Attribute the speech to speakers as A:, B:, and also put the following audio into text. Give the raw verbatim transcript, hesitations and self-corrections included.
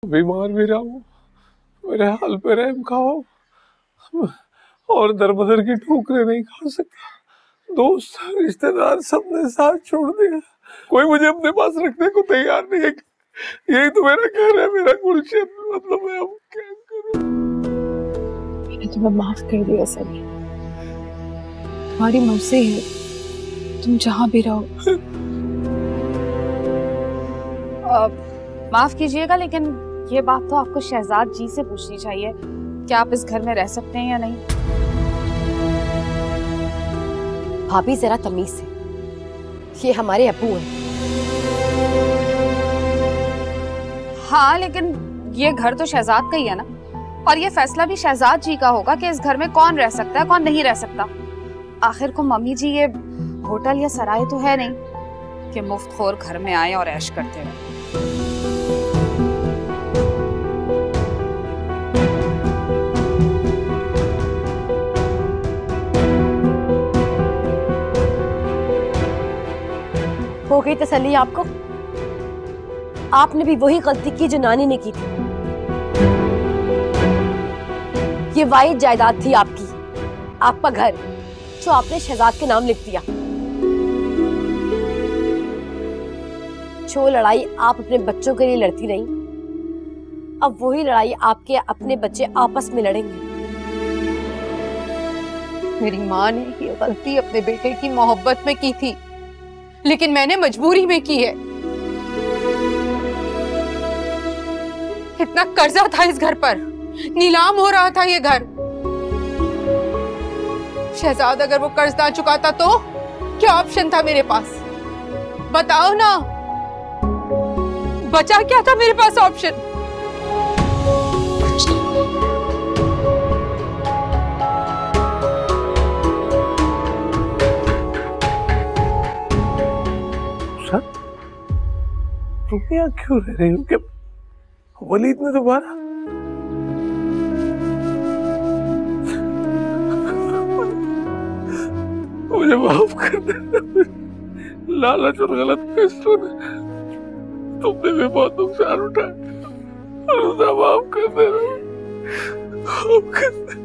A: बीमार भी रहा हूँ, मेरे हाल पे रहम खाओ, और दरबदर की ठोकरें नहीं खा सकता। दोस्त रिश्तेदार सबने साथ छोड़ दिया, कोई मुझे अपने पास रखने को तैयार नहीं है। यही तो मेरा घर है, मेरा गुलशन, मतलब मैं अब क्या करूं?
B: मैंने तुम्हें माफ कर दिया सभी, तुम्हारी मर्जी है, तुम जहां भी रहो।
C: माफ कीजिएगा, लेकिन ये बात तो आपको शहजाद जी से पूछनी चाहिए, क्या आप इस घर में रह सकते हैं या नहीं?
D: भाभी जरा तमीज से, ये हमारे अब्बू हैं।
C: हाँ, लेकिन ये घर तो शहजाद का ही है ना, और ये फैसला भी शहजाद जी का होगा कि इस घर में कौन रह सकता है, कौन नहीं रह सकता। आखिर को मम्मी जी, ये होटल या सराय तो है नहीं कि मुफ्तखोर घर में आए और ऐश करते रहे।
D: हो गई तसल्ली आपको? आपने भी वही गलती की जो नानी ने की थी। ये वाहिद जायदाद थी आपकी, आपका घर, जो आपने शहजाद के नाम लिख दिया। जो लड़ाई आप अपने बच्चों के लिए लड़ती रही, अब वही लड़ाई आपके अपने बच्चे आपस में लड़ेंगे।
B: मेरी माँ ने ये गलती अपने बेटे की मोहब्बत में की थी, लेकिन मैंने मजबूरी में की है। इतना कर्जा था इस घर पर, नीलाम हो रहा था ये घर। शहजाद अगर वो कर्ज ना चुकाता तो क्या ऑप्शन था मेरे पास? बताओ ना, बचा क्या था मेरे पास ऑप्शन?
A: तुम यहाँ क्यों रह रही हो? कि वलीद ने दोबारा मुझे माफ कर देना। लालच और गलत फैसलों ने तुमने भी बहुत नुकसान उठाया, माफ कर देना, माफ कर देना।